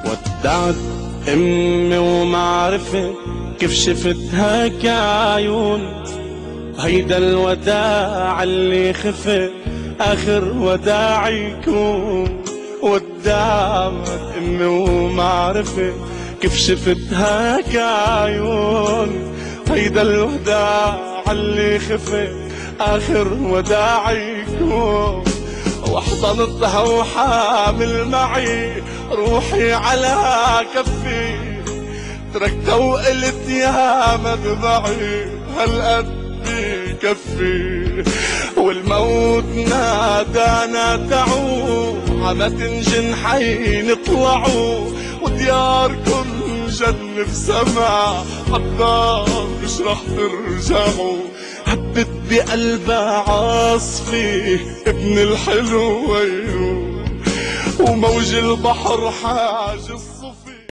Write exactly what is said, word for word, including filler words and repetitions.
ودعت امي وما عرفت كيف شفتها كعيون. هيدا الوداع اللي خفت اخر وداع يكون. ودعت امي وما عرفت كيف شفتها كعيون. هيدا الوداع اللي خفت اخر وداع يكون. واحضنتها وحامل معي روحي على كفي. تركتها وقلت يا مدمعي هالقد بكفي. والموت نادانا تعوا عمة جنحين طلعوا. ودياركم جنة في سما حتى مش رح ترجعوا. هبت بقلبها عاصفي ابن الحلوين وموج البحر حاج الصفي.